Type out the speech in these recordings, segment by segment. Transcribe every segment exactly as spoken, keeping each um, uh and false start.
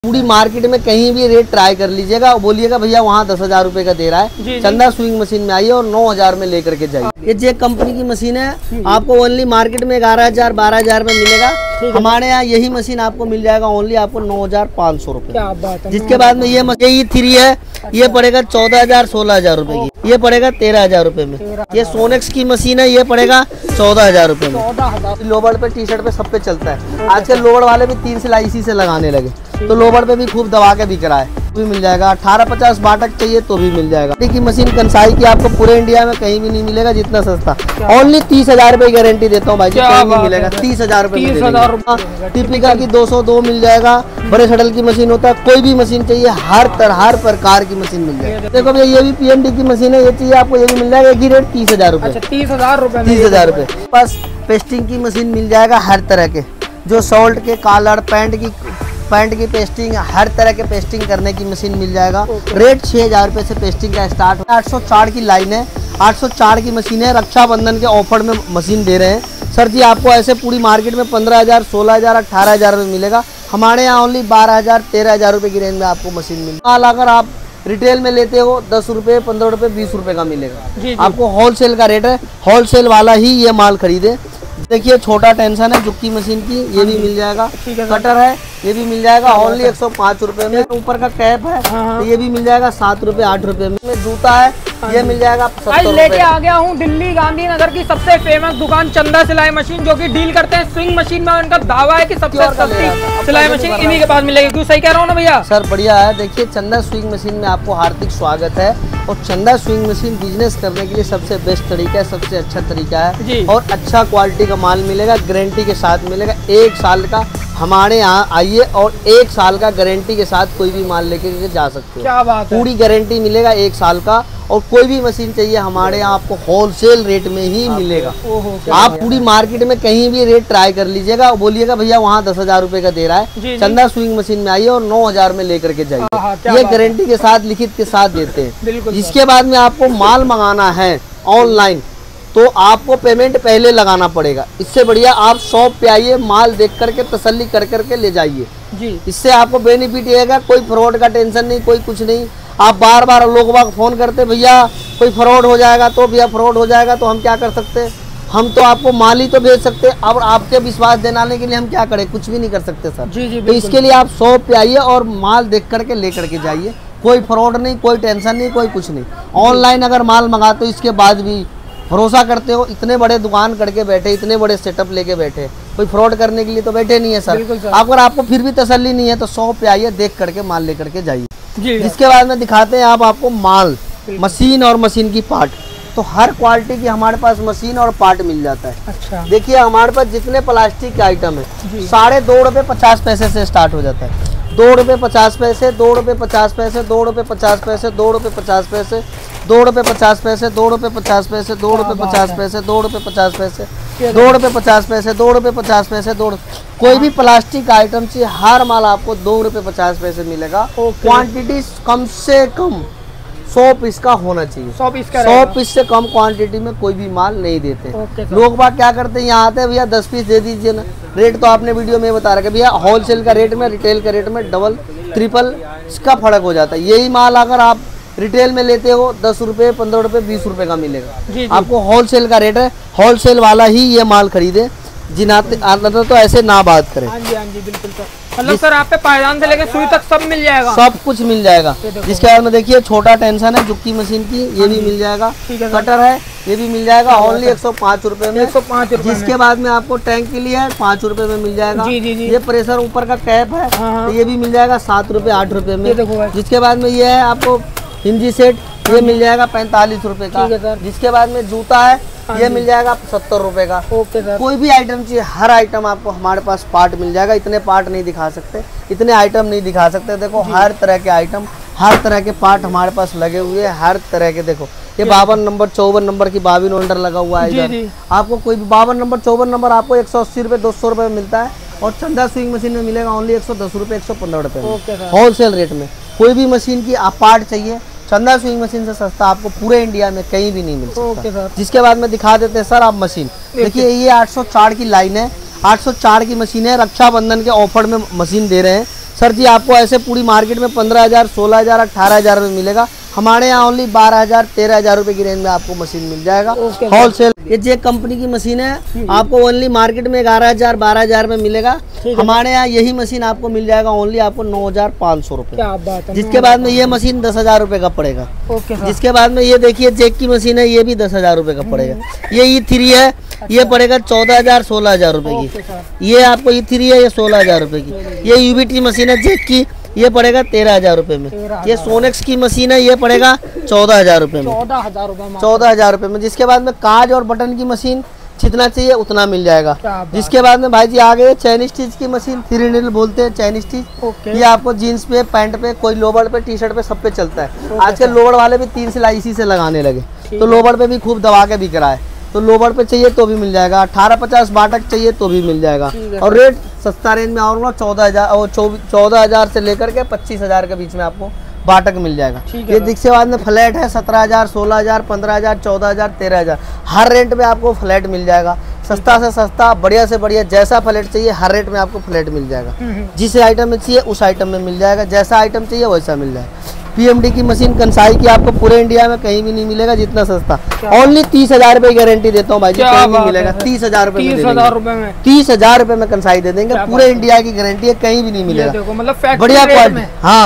पूरी मार्केट में कहीं भी रेट ट्राई कर लीजिएगा, बोलिएगा भैया वहाँ दस हजार रूपए का दे रहा है, चंदा स्विंग मशीन में आइए और नौ हजार में लेकर के जाइए। ये जे कंपनी की मशीन है, आपको ओनली मार्केट में ग्यारह हजार बारह हजार में मिलेगा। हमारे यहाँ यही मशीन आपको मिल जाएगा ओनली आपको नौ हजार पाँच सौ रूपये। जिसके बाद में ये मशीन थ्री है, ये पड़ेगा चौदह हजार सोलह हजार रूपए की, ये पड़ेगा तेरह हजार रूपए में। ये सोनेक्स की मशीन है, ये पड़ेगा चौदह हजार रूपए में। लोबर पे टी शर्ट पे सब पे चलता है आजकल। लोबर वाले भी तीन सिलाई इसी से लगाने लगे, तो लोबर पे भी खूब दबा के बिक रहा है, भी मिल जाएगा। अठारह पचास बाटक चाहिए तो भी मिल जाएगा। की मशीन कंसाई की आपको पूरे इंडिया में कहीं भी नहीं मिलेगा जितना सस्ता। ओनली तीस हजार रुपए गारंटी देता हूँ भाई, कहीं नहीं मिलेगा। तीस हजार रुपए टिपिका की दो सौ दो मिल जाएगा। बड़े शटल की मशीन होता है, कोई भी मशीन चाहिए हर तरह हर प्रकार की मशीन मिल जाएगी। देखो भैया ये भी पीएमडी की मशीन है, ये चाहिए आपको ये भी मिल जाएगा। एक ही रेट तीस हजार रुपए तीस हजार रुपए तीस हजार रुपए बस। पेस्टिंग की मशीन मिल जाएगा हर तरह के, जो शॉर्ट के कॉलर पैंट की पैंट की पेस्टिंग हर तरह के पेस्टिंग करने की मशीन मिल जाएगा। रेट छः हजार रुपये से पेस्टिंग का स्टार्ट है। आठ सौ चार की लाइन है, आठ सौ चार की मशीन है। रक्षाबंधन के ऑफर में मशीन दे रहे हैं सर जी। आपको ऐसे पूरी मार्केट में पंद्रह हजार सोलह हजार अठारह हजार में मिलेगा, हमारे यहाँ ओनली बारह हजार तेरह हजार रुपये की रेंज में आपको मशीन मिलेगी। माल अगर आप रिटेल में लेते हो दस रुपये पंद्रह रुपये बीस रुपये का मिलेगा। जी जी। आपको होलसेल का रेट है, होलसेल वाला ही ये माल खरीदे। देखिए छोटा टेंशन है जुक्की मशीन की, ये भी मिल जाएगा। कटर है, ये भी मिल जाएगा ओनली एक सौ पाँच रुपए में। ऊपर का कैप है, तो ये भी मिल जाएगा सात रुपए आठ रुपए में। जूता है, ये मिल जाएगा भाई। लेके आ गया हूँ दिल्ली गांधीनगर की सबसे फेमस दुकान चंदा सिलाई मशीन, जो कि डील करते हैं स्विंग मशीन में। उनका दावा है कि सबसे सस्ती सिलाई मशीन इन्हीं के पास मिलेगी। क्यों सही कह रहा हूँ ना भैया? सर बढ़िया है। देखिए चंदा स्विंग मशीन में आपको हार्दिक स्वागत है। और चंदा स्विंग मशीन बिजनेस करने के लिए सबसे बेस्ट तरीका है, सबसे अच्छा तरीका है। और अच्छा क्वालिटी का माल मिलेगा, गारंटी के साथ मिलेगा। एक साल का हमारे यहाँ आइए और एक साल का गारंटी के साथ कोई भी माल लेके जा सकते हो। क्या बात है? पूरी गारंटी मिलेगा एक साल का। और कोई भी मशीन चाहिए हमारे यहाँ आपको होलसेल रेट में ही मिलेगा। आप पूरी मार्केट में कहीं भी रेट ट्राई कर लीजिएगा, बोलिएगा भैया वहाँ दस हजार रुपए का दे रहा है, चंदा स्विंग मशीन में आइए और नौ हजार में लेकर के जाइए। ये गारंटी के साथ लिखित के साथ देते हैं। इसके बाद में आपको माल मंगाना है ऑनलाइन तो आपको पेमेंट पहले लगाना पड़ेगा। इससे बढ़िया आप शॉप पे आइए, माल देख करके तसल्ली कर करके ले जाइए जी। इससे आपको बेनिफिट रहेगा, कोई फ्रॉड का टेंशन नहीं, कोई कुछ नहीं। आप बार बार लोग बाग फोन करते भैया कोई फ्रॉड हो जाएगा, तो भैया फ्रॉड हो जाएगा तो हम क्या कर सकते हैं? हम तो आपको माल ही तो भेज सकते हैं। अब आपके विश्वास दिलाने के लिए हम क्या करें? कुछ भी नहीं कर सकते सर जी जी। तो इसके लिए आप शॉप पे आइए और माल देख करके ले करके जाइए। कोई फ्रॉड नहीं, कोई टेंशन नहीं, कोई कुछ नहीं। ऑनलाइन अगर माल मंगाते हो इसके बाद भी भरोसा करते हो, इतने बड़े दुकान करके बैठे, इतने बड़े सेटअप लेके बैठे, कोई फ्रॉड करने के लिए तो बैठे नहीं है सर। अगर आपको फिर भी तसल्ली नहीं है तो शॉप पे आइए, देख करके माल लेकर के जाइए। जिसके बाद में दिखाते हैं आप आपको माल, मशीन और मशीन की पार्ट। तो हर क्वालिटी की हमारे पास मशीन और पार्ट मिल जाता है। अच्छा। देखिए हमारे पास जितने प्लास्टिक के आइटम है साढ़े दो रुपये पचास पैसे से स्टार्ट हो जाता है। दो रुपये पचास पैसे, दो रुपये पचास पैसे, दो रुपये पचास पैसे, दो रुपये पचास पैसे, दो रुपये पचास पैसे, दो रुपये पचास पैसे, दो रुपये पचास पैसे, दो रुपये पचास पैसे, दो रुपये पचास पैसे, दो रुपये पचास पैसे, दो कोई भी प्लास्टिक आइटम चाहिए हर माल आपको दो रुपये पचास पैसे मिलेगा। क्वांटिटी कम से कम सौ पीस का होना चाहिए। सौ पीस का सौ पीस से कम क्वांटिटी में कोई भी माल नहीं देते। लोग बात क्या करते हैं, यहाँ आते हैं भैया दस पीस दे दीजिए ना। रेट तो आपने वीडियो में बता रखा है भैया, होलसेल का रेट में रिटेल का रेट में डबल ट्रिपल इसका फर्क हो जाता है। यही माल अगर आप रिटेल में लेते हो दस रुपये पंद्रह रुपये बीस रुपये का मिलेगा। जी जी। आपको होलसेल का रेट है, होलसेल वाला ही ये माल खरीदे। जिनाते तो ऐसे ना बात करें। हाँ जी हाँ जी बिल्कुल सर। मतलब सर आप पे पायदान से लेकर सुई तक सब मिल जाएगा, सब कुछ मिल जाएगा। जिसके बाद में देखिए छोटा टेंशन है जुक्की मशीन की, ये भी मिल जाएगा। कटर है, ये भी मिल जाएगा ओनली एक सौ पाँच रुपए में। एक सौ पाँच रुपए। जिसके बाद में आपको टैंक के लिए है पाँच रुपए में मिल जाएगा। जी जी जी। ये प्रेशर ऊपर का कैप है, तो ये भी मिल जाएगा सात रुपए आठ रुपए में। जिसके बाद में ये है आपको हिंदी सेट, ये मिल जाएगा पैंतालीस रुपए का। जिसके बाद में जूता है, ये मिल जाएगा सत्तर रुपए का। Okay sir. कोई भी आइटम चाहिए, हर आइटम आपको हमारे पास पार्ट मिल जाएगा। इतने पार्ट नहीं दिखा सकते, इतने आइटम नहीं दिखा सकते। देखो हर तरह के आइटम, हर तरह के पार्ट हमारे पास लगे हुए हैं, हर तरह के। देखो ये बावन नंबर चौवन नंबर की बाविन ऑर्डर लगा हुआ है इधर। आपको कोई भी बावन नंबर चौवन नंबर आपको एक सौ अस्सी रुपये दो सौ रुपये में मिलता है। और चंदा स्विंग मशीन में मिलेगा ओनली एक सौ दस रुपये एक सौ पंद्रह रुपये होलसेल रेट में। कोई भी मशीन की आप पार्ट चाहिए, चंदा स्विंग मशीन से सस्ता आपको पूरे इंडिया में कहीं भी नहीं मिल सकता। जिसके बाद में दिखा देते हैं सर आप मशीन। देखिए ये आठ सौ चार की लाइन है, आठ सौ चार की मशीन है। रक्षाबंधन के ऑफर में मशीन दे रहे हैं। सर जी आपको ऐसे पूरी मार्केट में पंद्रह हजार सोलह हजार अठारह हजार में मिलेगा, हमारे यहाँ ओनली बारह हजार तेरह हजार रुपए की रेंज में आपको मशीन मिल जाएगा होलसेल। ये जे कंपनी की मशीन है, आपको ओनली मार्केट में ग्यारह हजार बारह हजार में मिलेगा, हमारे यहाँ यही मशीन आपको मिल जाएगा ओनली आपको नौ हजार पाँच सौ रुपए। जिसके बाद में ये मशीन दस हजार रुपए का पड़ेगा। जिसके बाद में ये देखिए जेक की मशीन है, ये भी दस हजार रुपए का पड़ेगा। ये ई थ्री है, ये पड़ेगा चौदह हजार सोलह हजार रुपए की। ये आपको ई थ्री है, ये सोलह हजार रुपए की। ये यूबीटी मशीन है जेक की, ये पड़ेगा तेरह हजार रुपए में। ये सोनेक्स की मशीन है, ये पड़ेगा चौदह हजार रुपए में। चौदह हजार रुपए चौदह हजार रुपए में। जिसके बाद में काज और बटन की मशीन जितना चाहिए उतना मिल जाएगा। जिसके बाद में भाई जी आ गए चैन स्टिच की मशीन, थ्री नीडल बोलते हैं चैन स्टिच। ये आपको जीन्स पे, पैंट पे, कोई लोवर पे, टी शर्ट पे, सब पे चलता है। आजकल लोवर वाले भी तीन सिलाई इसी से लगाने लगे, तो लोवर पे भी खूब दबा के बिक रहा है। तो लोवर पे चाहिए तो भी मिल जाएगा, अठारह पचास बाटक चाहिए तो भी मिल जाएगा। और रेट सस्ता रेंज में और चौदह हजार और चौदह हजार से लेकर के पच्चीस हजार के बीच में आपको बाटक मिल जाएगा। ये जिसके बाद में फ्लैट है सत्रह हजार सोलह हजार पंद्रह हजार चौदह हजार तेरह हजार हर रेट में आपको फ्लैट मिल जाएगा। सस्ता से सस्ता, बढ़िया से बढ़िया, जैसा फ्लैट चाहिए हर रेट में आपको फ्लैट मिल जाएगा। जिस आइटम में चाहिए उस आइटम में मिल जाएगा, जैसा आइटम चाहिए वैसा मिल जाएगा। पीएमडी की मशीन कंसाई की आपको पूरे इंडिया में कहीं भी नहीं मिलेगा जितना सस्ता। ओनली तीस हजार रुपए की गारंटी देता हूँ भाई जी, कहीं नहीं मिलेगा। तीस हजार रुपए तीस हजार रुपए में तीस हजार रुपए में कंसाई दे देंगे, पूरे इंडिया की गारंटी है, कहीं भी नहीं मिलेगा। मतलब बढ़िया क्वालिटी।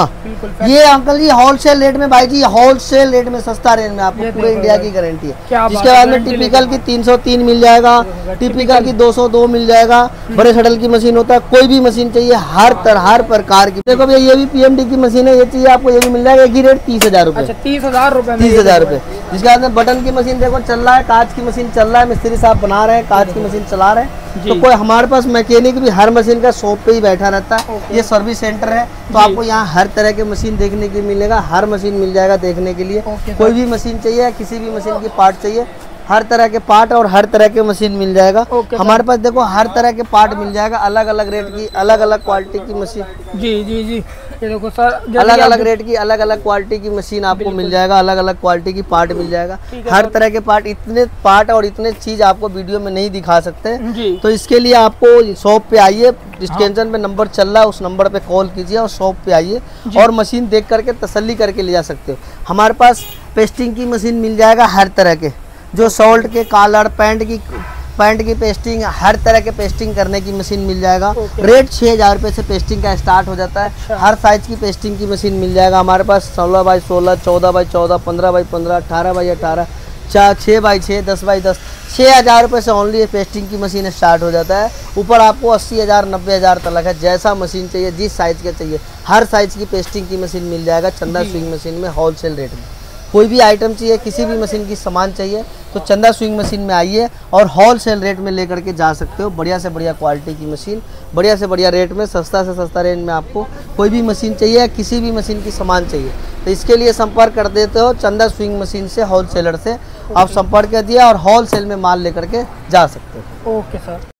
हाँ ये अंकल जी होलसेल रेट में भाई जी, होलसेल रेट में सस्ता रेट में आपको पूरे इंडिया की गारंटी है। जिसके बाद में टिपिकल की तीन सौ तीन मिल जाएगा, टिपिकल की दो सौ दो मिल जाएगा। बड़े शटल की मशीन होता है, कोई भी मशीन चाहिए हर तरह हर प्रकार की। देखो भैया ये भी पीएमडी की मशीन है, ये चाहिए आपको ये भी मिल जाएगा। एक ही रेट तीस हजार रुपए। तीस हजार रुपए तीस हजार रुपए। जिसके बाद में बटन की मशीन देखो चल रहा है, कांच की मशीन चल रहा है, मिस्त्री साहब बना रहे हैं, कांच की मशीन चला रहे हैं। तो कोई हमारे पास मैकेनिक भी हर मशीन का शॉप पे ही बैठा रहता है। ये सर्विस सेंटर है, तो आपको यहाँ हर तरह के मशीन देखने के मिलेगा, हर मशीन मिल जाएगा देखने के लिए। कोई भी मशीन चाहिए, किसी भी मशीन की पार्ट चाहिए, हर तरह के पार्ट और हर तरह के मशीन मिल जाएगा। हमारे पास देखो हर तरह के पार्ट मिल जाएगा, अलग अलग रेट की, अलग अलग क्वालिटी की मशीन। जी जी जी ये देखो सर, अलग अलग रेट की, अलग अलग क्वालिटी की मशीन आपको मिल जाएगा, अलग अलग क्वालिटी की पार्ट मिल जाएगा। हर तरह के पार्ट, इतने पार्ट और इतने चीज आपको वीडियो में नहीं दिखा सकते, तो इसके लिए आपको शॉप पे आइए। डिस्क्रिप्शन पे नंबर चल रहा है, उस नंबर पे कॉल कीजिए और शॉप पे आइए और मशीन देख करके तसल्ली करके ले जा सकते हो। हमारे पास पेस्टिंग की मशीन मिल जाएगा हर तरह के, जो शॉर्ट के, कॉलर, पैंट की पैंट की पेस्टिंग, हर तरह के पेस्टिंग करने की मशीन मिल जाएगा। रेट छः हजार रुपये से पेस्टिंग का स्टार्ट हो जाता है। अच्छा। हर साइज की पेस्टिंग की मशीन मिल जाएगा हमारे पास, सोलह बाई सोलह, चौदह बाई चौदह, पंद्रह बाई पंद्रह, अठारह बाई अठारह, चार छः बाई छः, दस बाई दस। छः हज़ार रुपये से ओनली ये पेस्टिंग की मशीन स्टार्ट हो जाता है। ऊपर आपको अस्सी हज़ार नब्बे हज़ार तक है, जैसा मशीन चाहिए, जिस साइज़ के चाहिए, हर साइज़ की पेस्टिंग की मशीन मिल जाएगा चंदा स्विंग मशीन में होलसेल रेट में। कोई भी आइटम चाहिए, किसी भी मशीन की सामान चाहिए तो चंदा स्विंग मशीन में आइए और होलसेल रेट में लेकर के जा सकते हो। बढ़िया से बढ़िया क्वालिटी की मशीन, बढ़िया से बढ़िया रेट में, सस्ता से सस्ता रेंज में आपको कोई भी मशीन चाहिए, किसी भी मशीन की सामान चाहिए, तो इसके लिए संपर्क कर देते हो चंदा स्विंग मशीन से, होलसेलर से। आप संपर्क कर दिया और होलसेल में माल लेकर के जा सकते हो। Okay sir.